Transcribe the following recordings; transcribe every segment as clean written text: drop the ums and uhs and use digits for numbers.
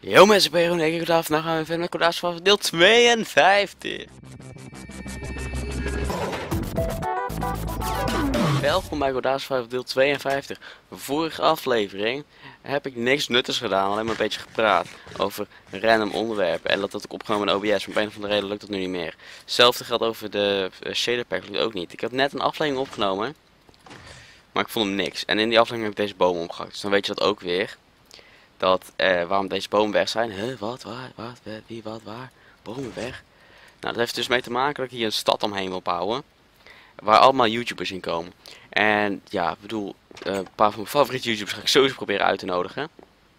Yo mensen, ik ben Jeroen. Vandaag gaan we verder met Coda's van deel 52. Welkom bij Coda's van deel 52. Vorige aflevering heb ik niks nuttigs gedaan, alleen maar een beetje gepraat over random onderwerpen. En dat had ik opgenomen in OBS, maar op een of andere reden lukt dat nu niet meer. Hetzelfde geldt over de shader pack, lukt ook niet. Ik heb net een aflevering opgenomen, maar ik vond hem niks. En in die aflevering heb ik deze boom omgehakt, dus dan weet je dat ook weer. Dat, waarom deze bomen weg zijn. Huh, wat, waar, wat, wie, wat, waar. Bomen weg. Nou, dat heeft dus mee te maken dat ik hier een stad omheen wil bouwen. Waar allemaal YouTubers in komen. En ja, ik bedoel, een paar van mijn favoriete YouTubers ga ik sowieso proberen uit te nodigen.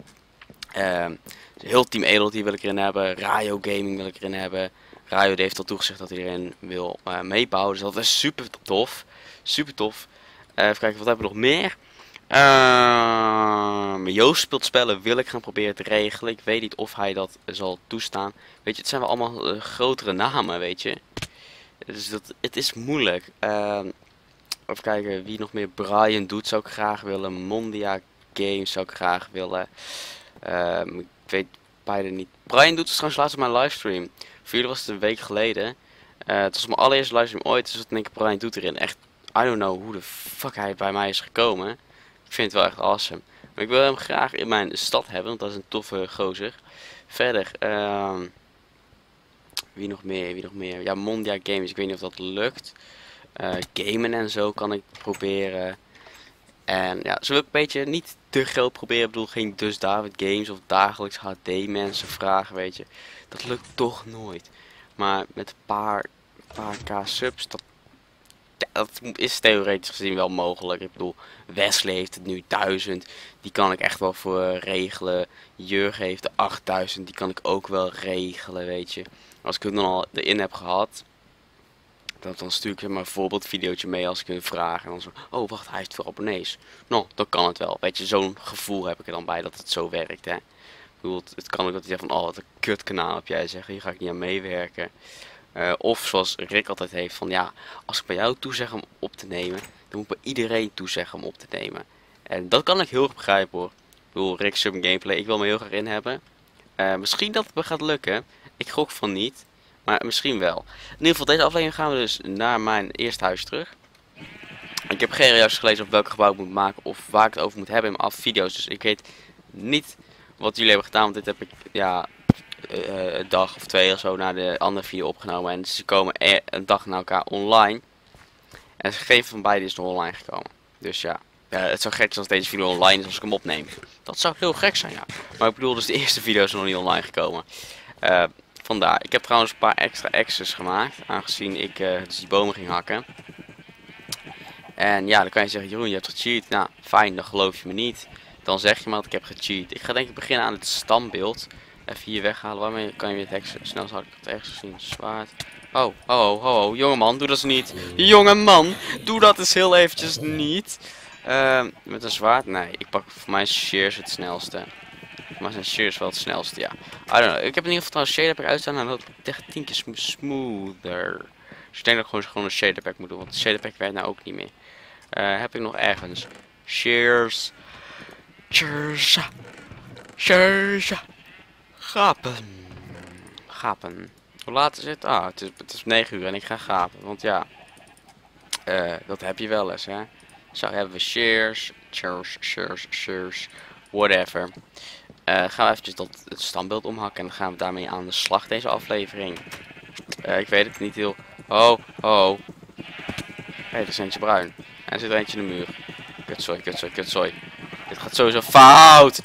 Dus heel Team Edelty wil ik erin hebben. Rayo Gaming wil ik erin hebben. Rayo heeft al toegezegd dat hij erin wil meebouwen. Dus dat is super tof. Super tof. Even kijken, wat hebben we nog meer? Joost speelt spellen wil ik gaan proberen te regelen. Ik weet niet of hij dat zal toestaan. Weet je, het zijn wel allemaal grotere namen, weet je. Dus het is moeilijk. Even kijken wie nog meer. Brian doet zou ik graag willen. Mondia Games zou ik graag willen. Ik weet beide niet. Brian doet het trouwens laatst op mijn livestream. Voor jullie was het een week geleden. Het was mijn allereerste livestream ooit. Dus dat denk ik, Brian doet erin. Echt, I don't know hoe de fuck hij bij mij is gekomen. Ik vind het wel echt awesome. Maar ik wil hem graag in mijn stad hebben, want dat is een toffe gozer. Verder, wie nog meer, wie nog meer? Ja, Mondia Games, ik weet niet of dat lukt. Gamen en zo kan ik proberen. En ja, zo wil ik een beetje niet te groot proberen. Ik bedoel, geen Dus David Games of dagelijks HD mensen vragen, weet je. Dat lukt toch nooit. Maar met een paar k subs, dat is theoretisch gezien wel mogelijk. Ik bedoel, Wesley heeft het nu 1000. Die kan ik echt wel voor regelen. Jurgen heeft de 8000. Die kan ik ook wel regelen, weet je. Als ik het dan al erin heb gehad, dan stuur ik maar een voorbeeldvideootje mee als ik hun vraag. En dan zo, oh wacht, hij heeft veel abonnees. Nou, dan kan het wel. Weet je, zo'n gevoel heb ik er dan bij dat het zo werkt, hè. Ik bedoel, het kan ook dat hij zegt van, oh wat een kut kanaal heb jij zeggen. Hier ga ik niet aan meewerken. Of zoals Rick altijd heeft van ja, als ik bij jou toezeg om op te nemen, dan moet bij iedereen toezeggen om op te nemen. En dat kan ik heel erg begrijpen hoor. Ik bedoel, Rick Sub Gameplay, ik wil me heel graag in hebben. Misschien dat het me gaat lukken. Ik gok van niet. Maar misschien wel. In ieder geval, deze aflevering gaan we dus naar mijn eerste huis terug. Ik heb geen reacties gelezen op welk gebouw ik moet maken of waar ik het over moet hebben in mijn video's. Dus ik weet niet wat jullie hebben gedaan, want dit heb ik ja, een dag of twee of zo na de andere video opgenomen. En ze komen een dag na elkaar online. En geen van beide is nog online gekomen. Dus ja, het zou gek zijn als deze video online is als ik hem opneem. Dat zou heel gek zijn, ja. Maar ik bedoel, dus de eerste video is nog niet online gekomen. Vandaar. Ik heb trouwens een paar extra extras gemaakt. Aangezien ik dus die bomen ging hakken. En ja, dan kan je zeggen, Jeroen, je hebt gecheat. Nou, fijn, dan geloof je me niet. Dan zeg je maar dat ik heb gecheat. Ik ga denk ik beginnen aan het standbeeld. Even hier weghalen. Waarmee kan je het extra snel zou ik het ergens zien? Zwaard. Oh, oh, oh, oh, jongeman, doe dat eens niet. Jongeman, doe dat eens heel eventjes niet. Met een zwaard? Nee, ik pak voor mij shears het snelste. Maar zijn shears wel het snelste, ja. I don't know. Ik heb in ieder geval trouwens shader pack uitstaan en dat echt 10 keer smoother. Dus ik denk dat ik gewoon een shader pack moet doen, want de shader pack werkt nou ook niet meer. Heb ik nog ergens? Shears. Shears. Shears. Gapen. Gapen. Hoe laat is het? Ah, het is 9 uur en ik ga gapen. Want ja, dat heb je wel eens, hè. Zo hebben we shears. Shears. Whatever. Gaan we eventjes het standbeeld omhakken en dan gaan we daarmee aan de slag deze aflevering. Ik weet het niet heel... Oh, oh. Hé, er is eentje bruin. En er zit er eentje in de muur. Kutzooi. Dit gaat sowieso fout.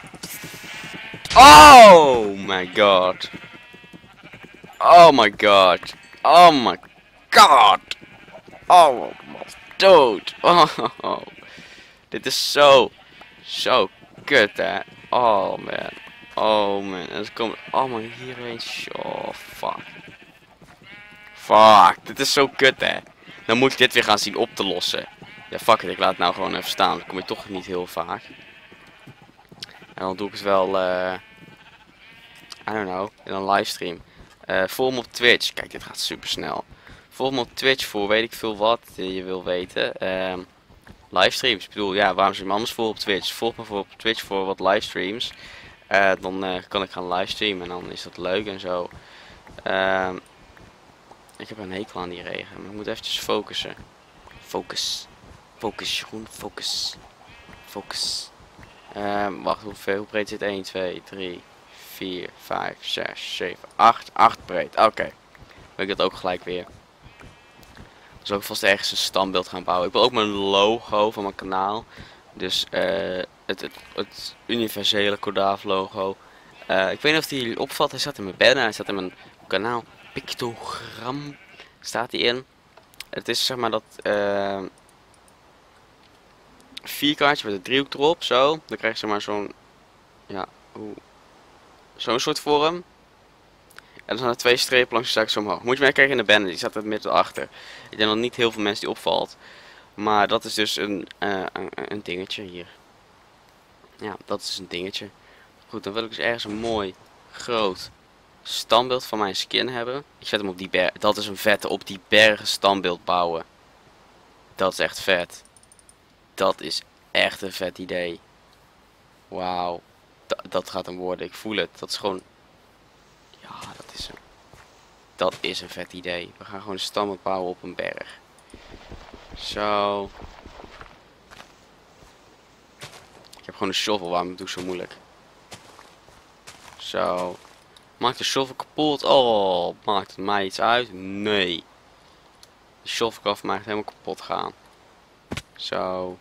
Oh my god. Oh my god. Oh my god. Oh, dood. Oh. Dit is zo kut, hè. Oh man. Oh man. En ze komen allemaal hierheen. Oh fuck. Fuck. Dit is zo kut, hè. Dan moet ik dit weer gaan zien op te lossen. Ja, fuck it. Ik laat het nou gewoon even staan. Dan kom je toch niet heel vaak. En dan doe ik het wel, I don't know, in een livestream. Volg me op Twitch. Kijk, dit gaat super snel. Volg me op Twitch voor weet ik veel wat je wil weten. Livestreams. Ik bedoel, ja, waarom zou je me anders volgen op Twitch? Volg me voor op Twitch voor wat livestreams. Dan kan ik gaan livestreamen en dan is dat leuk en zo. Ehm, ik heb een hekel aan die regen, maar ik moet eventjes focussen. Focus. Focus, Jeroen, focus. Focus. Wacht, hoe breed zit 1, 2, 3, 4, 5, 6, 7, 8. 8 breed. Oké. Wil ik dat ook gelijk weer. Dus ook vast ergens een standbeeld gaan bouwen. Ik wil ook mijn logo van mijn kanaal. Dus het universele Kordaaf logo. Ik weet niet of die opvalt. Hij staat in mijn banner. Hij staat in mijn kanaal. Pictogram staat hij in. Het is zeg maar dat vierkantje met een driehoek erop. Zo. Dan krijg je zeg maar zo'n, ja, zo'n soort vorm. En dan zijn er 2 strepen langs de zijkant zo omhoog. Moet je maar kijken in de banner. Die staat er midden achter. Ik denk dat niet heel veel mensen die opvalt. Maar dat is dus een dingetje hier. Ja, dat is een dingetje. Goed, dan wil ik dus ergens een mooi, groot standbeeld van mijn skin hebben. Ik zet hem op die berg. Dat is een vette op die bergen standbeeld bouwen. Dat is echt vet. Dat is echt een vet idee. Wauw. Dat gaat hem worden. Ik voel het. Dat is gewoon... Ja, dat is hem. Dat is een vet idee. We gaan gewoon een standbeeld bouwen op een berg. Zo. Ik heb gewoon een shovel. Waarom doe ik zo moeilijk? Zo. Maakt de shovel kapot? Oh, maakt het mij iets uit? Nee. De shovelkaf maakt helemaal kapot gaan. Zo.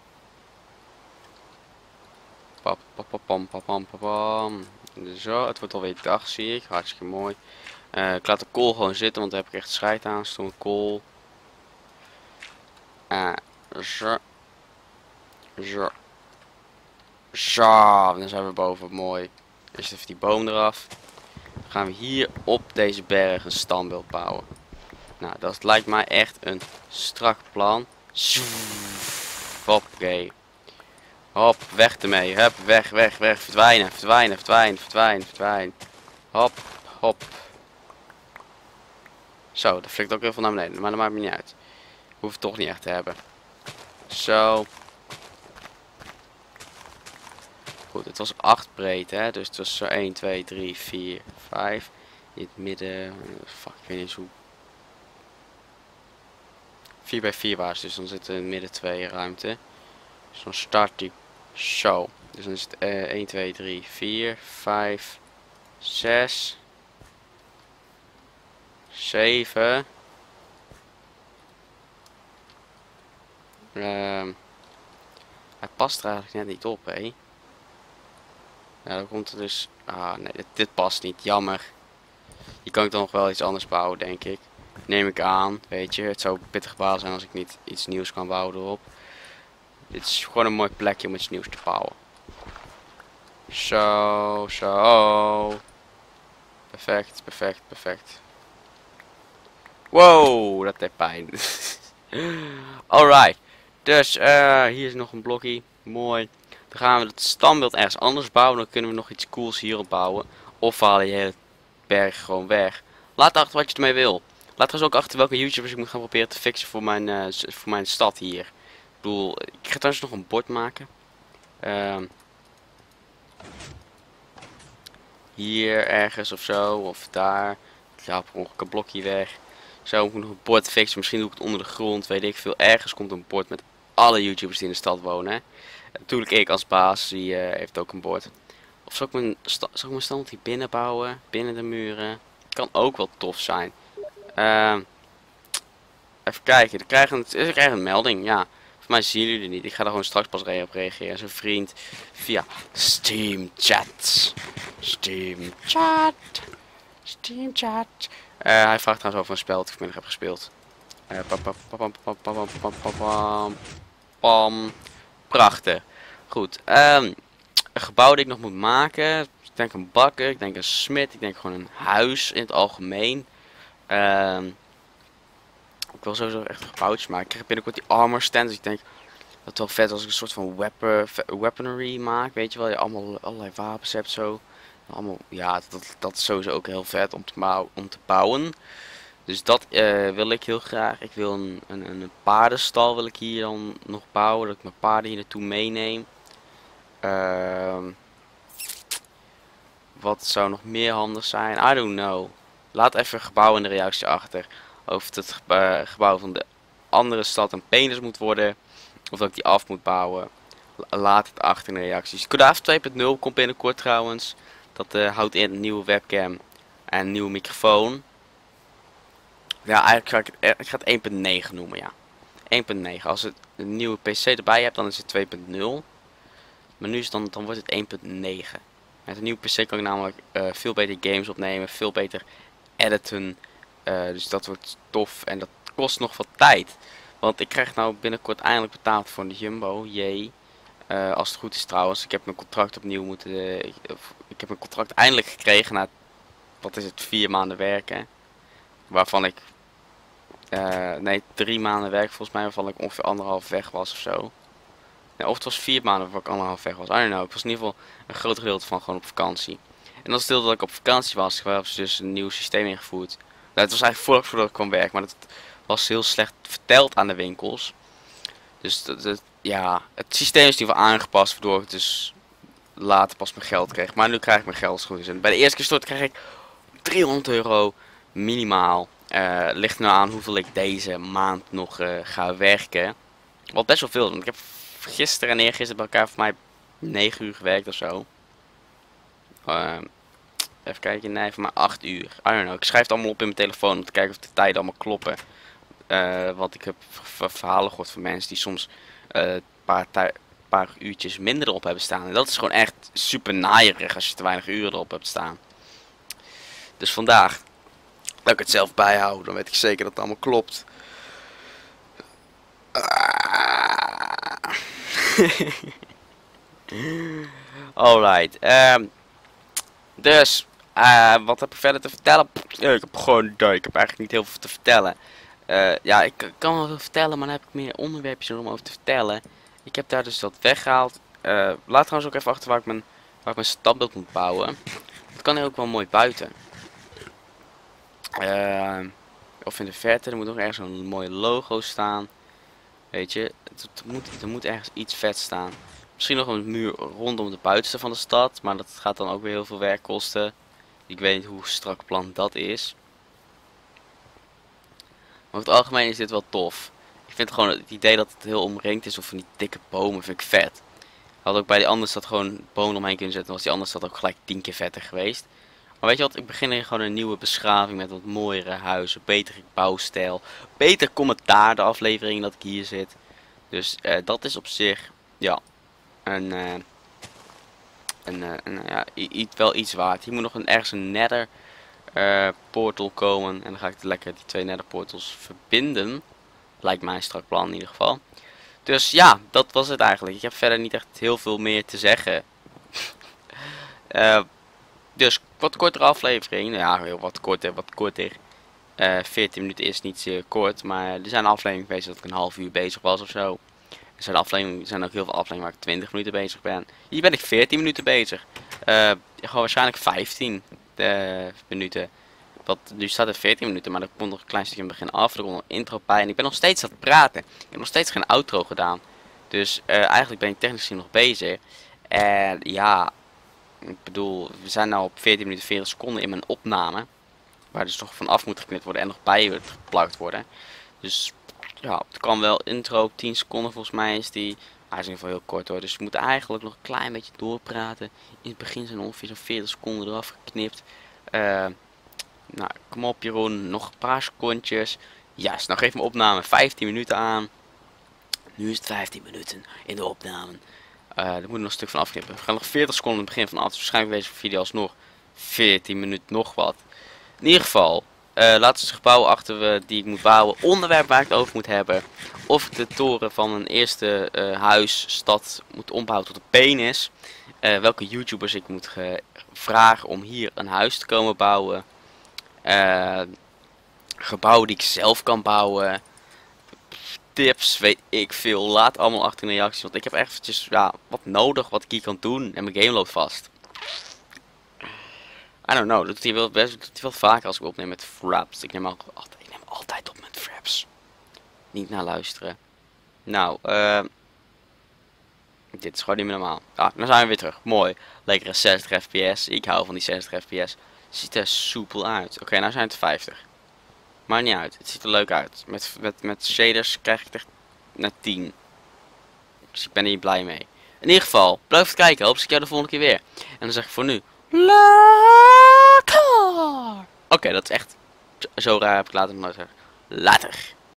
Pap, pap, pap, pam, pap, pam, pap, pam. Zo, het wordt alweer dag, zie ik. Hartstikke mooi. Ik laat de kool gewoon zitten, want daar heb ik echt scheid aan. Stond kool. Zo. Zo. Zo, dan zijn we boven. Mooi. Eerst even die boom eraf. Dan gaan we hier op deze berg een standbeeld bouwen. Nou, dat lijkt mij echt een strak plan. Hoppakee. Hop, weg ermee. Hup, weg, weg, weg. Verdwijnen, verdwijnen, verdwijnen, verdwijnen, verdwijnen. Hop, hop. Zo, dat flikt ook heel veel naar beneden. Maar dat maakt me niet uit. Hoef het toch niet echt te hebben. Zo. Goed, het was 8 breed, hè. Dus het was zo 1, 2, 3, 4, 5. In het midden. Fuck, ik weet niet eens hoe. 4 bij 4 was, dus dan zitten in het midden 2 ruimte. Dus dan start die zo. Dus dan is het 1, 2, 3, 4, 5, 6, 7. Hij past er eigenlijk net niet op, hè. Ja, dan komt er dus... Ah, nee, dit past niet. Jammer. Hier kan ik dan nog wel iets anders bouwen, denk ik. Neem ik aan, weet je. Het zou pittig baal zijn als ik niet iets nieuws kan bouwen erop. Dit is gewoon een mooi plekje om iets nieuws te bouwen. Zo, zo. Perfect, perfect, perfect. Wow, dat deed pijn. Alright. Dus hier is nog een blokje. Mooi. Dan gaan we het standbeeld ergens anders bouwen. Dan kunnen we nog iets cools hierop bouwen. Of we halen je hele berg gewoon weg. Laat achter wat je ermee wil. Laat trouwens ook achter welke YouTubers ik moet gaan proberen te fixen voor mijn stad hier. Ik bedoel, ik ga trouwens nog een bord maken. Hier ergens of zo. Of daar. Ik haal per ongeluk een blokje weg. Zo moet ik nog een bord fixen. Misschien doe ik het onder de grond. Weet ik veel. Ergens komt een bord met alle YouTubers die in de stad wonen. Hè. Natuurlijk ik als baas. Die heeft ook een bord. Of zal ik mijn stand hier binnen bouwen? Binnen de muren. Kan ook wel tof zijn. Even kijken. Ik krijg een melding. Ja. Voor mij zien jullie niet. Ik ga er gewoon straks pas op reageren. Zijn vriend via Steam Chat. Steam Chat. Steam Chat. Hij vraagt trouwens over een spel dat ik vanmiddag heb gespeeld. Prachtig. Goed. Een gebouw dat ik nog moet maken. Ik denk een bakker. Ik denk een smid. Ik denk gewoon een huis in het algemeen. Ik wil sowieso echt gebouwtjes maken. Ik krijg binnenkort die armor stand. Dus ik denk dat het wel vet als ik een soort van weaponry maak. Weet je wel, je allerlei wapens hebt zo. Allemaal, ja, dat is sowieso ook heel vet om te bouwen. Dus dat wil ik heel graag. Ik wil een paardenstal wil ik hier dan nog bouwen. Dat ik mijn paarden hier naartoe meeneem. Wat zou nog meer handig zijn? I don't know. Laat even een gebouw in de reactie achter. Of het gebouw van de andere stad een penis moet worden. Of dat ik die af moet bouwen. Laat het achter in de reacties. Codaf 2.0 komt binnenkort trouwens. Dat houdt in een nieuwe webcam en een nieuwe microfoon. Ja, eigenlijk ik ga het 1.9 noemen, ja. 1.9. Als het een nieuwe PC erbij hebt, dan is het 2.0. Maar nu is dan wordt het 1.9. Met een nieuwe PC kan ik namelijk veel beter games opnemen, veel beter editen. Dus dat wordt tof en dat kost nog wat tijd. Want ik krijg nou binnenkort eindelijk betaald voor de Jumbo. Jee. Als het goed is trouwens. Ik heb mijn contract opnieuw moeten... ik heb mijn contract eindelijk gekregen na, wat is het, 4 maanden werken. Waarvan ik... nee, 3 maanden werk volgens mij, waarvan ik ongeveer 1,5 weg was of zo. Nee, of het was 4 maanden waarvan ik 1,5 weg was. I don't know. Ik was in ieder geval een groot gedeelte van gewoon op vakantie. En dat stil dat ik op vakantie was, hebben ze dus een nieuw systeem ingevoerd. Nou, het was eigenlijk voordat ik kwam werken, maar dat was heel slecht verteld aan de winkels. Dus ja, het systeem is in ieder geval aangepast, waardoor ik dus later pas mijn geld kreeg. Maar nu krijg ik mijn geld als het goed is. En bij de eerste keer stort krijg ik €300 minimaal. Ligt nu aan hoeveel ik deze maand nog ga werken. Wat best wel veel, want ik heb gisteren en eergisteren bij elkaar voor mij 9 uur gewerkt of zo. Even kijken, nee, voor mij 8 uur. I don't know, ik schrijf het allemaal op in mijn telefoon om te kijken of de tijden allemaal kloppen. Want ik heb verhalen gehoord van mensen die soms een paar uurtjes minder erop hebben staan. En dat is gewoon echt super naaierig als je te weinig uren erop hebt staan. Dus vandaag dat ik het zelf bijhoud, dan weet ik zeker dat het allemaal klopt. Alright. Dus, wat heb ik verder te vertellen? Ik heb gewoon, ik heb eigenlijk niet heel veel te vertellen. Ja, ik kan wel veel vertellen, maar dan heb ik meer onderwerpjes om over te vertellen. Ik heb daar dus dat weggehaald. Laat trouwens ook even achter waar ik mijn standbeeld moet bouwen. Dat kan ook wel mooi buiten. Of in de verte, er moet nog ergens een mooi logo staan. Weet je, er moet ergens iets vet staan. Misschien nog een muur rondom de buitenste van de stad, maar dat gaat dan ook weer heel veel werk kosten. Ik weet niet hoe strak plan dat is. Maar over het algemeen is dit wel tof. Ik vind gewoon het idee dat het heel omringd is of van die dikke bomen vind ik vet. Had ook bij die andere stad gewoon bomen omheen kunnen zetten, dan was die andere stad ook gelijk 10 keer vetter geweest. Maar weet je wat, ik begin hier gewoon een nieuwe beschaving met wat mooiere huizen, betere bouwstijl, beter commentaar de aflevering dat ik hier zit. Dus dat is op zich, ja, ja, wel iets waard. Hier moet nog ergens een nether portal komen. En dan ga ik lekker die 2 nether portals verbinden. Lijkt mij een strak plan in ieder geval. Dus ja, dat was het eigenlijk. Ik heb verder niet echt heel veel meer te zeggen. Dus wat kortere aflevering. Nou ja, heel wat korter. 14 minuten is niet zeer kort. Maar er zijn afleveringen geweest dat ik een half uur bezig was of zo. Er zijn ook heel veel afleveringen waar ik 20 minuten bezig ben. Hier ben ik 14 minuten bezig. Gewoon waarschijnlijk 15 minuten. Want nu staat er 14 minuten, maar er komt nog een klein stukje in het begin af. Er komt nog een intro bij en ik ben nog steeds aan het praten. Ik heb nog steeds geen outro gedaan. Dus eigenlijk ben ik technisch gezien nog bezig. En ja, ik bedoel, we zijn nu op 14 minuten 40 seconden in mijn opname. Waar dus nog van af moet geknipt worden en nog bij wordt geplakt worden. Dus ja, het kan wel. Intro 10 seconden volgens mij is die. Hij is in ieder geval heel kort hoor. Dus we moeten eigenlijk nog een klein beetje doorpraten. In het begin zijn ongeveer zo'n 40 seconden eraf geknipt. Nou, kom op Jeroen. Nog een paar secondjes. Juist, nou geef mijn opname 15 minuten aan. Nu is het 15 minuten in de opname. Er moet nog een stuk van afknippen. We gaan nog 40 seconden in het begin van af. Dus waarschijnlijk deze video alsnog 14 minuten nog wat. In ieder geval. Laten we het gebouw achter die ik moet bouwen. Onderwerp waar ik het over moet hebben. Of ik de toren van een eerste huis, stad moet ombouwen tot een penis. Welke YouTubers ik moet vragen om hier een huis te komen bouwen. Gebouwen die ik zelf kan bouwen. Tips, weet ik veel. Laat allemaal achter in de reacties. Want ik heb eventjes ja, wat nodig wat ik hier kan doen. En mijn game loopt vast. I don't know, dat doet hij wel vaker als ik opneem met Fraps. Ik neem altijd op met Fraps. Niet naar luisteren. Nou, Dit is gewoon niet meer normaal. Ah, dan zijn we weer terug. Mooi. Lekkere 60 fps. Ik hou van die 60 fps. Ziet er soepel uit. Oké, nou zijn het 50. Maakt niet uit. Het ziet er leuk uit. Met shaders krijg ik het echt naar 10. Dus ik ben hier blij mee. In ieder geval, blijf het kijken. Hoop ik jou de volgende keer weer. En dan zeg ik voor nu. Later. Oké, dat is echt. Zo raar heb ik later nooit zeggen. Later.